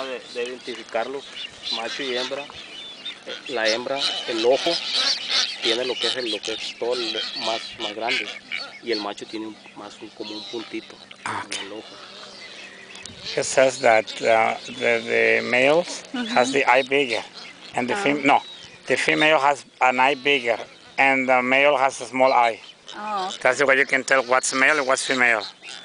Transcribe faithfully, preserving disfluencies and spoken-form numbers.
de, de identificarlos, macho y hembra. La hembra, el ojo, tiene lo que es el, lo que es todo el más, más grande. Y el macho tiene un, más un, como un puntito Okay. en el ojo. It says that uh, the, the males Mhm. has the eye bigger, and the Oh. fem no, the female has an eye bigger, and the male has a small eye. Oh, okay. That's the way you can tell what's male and what's female.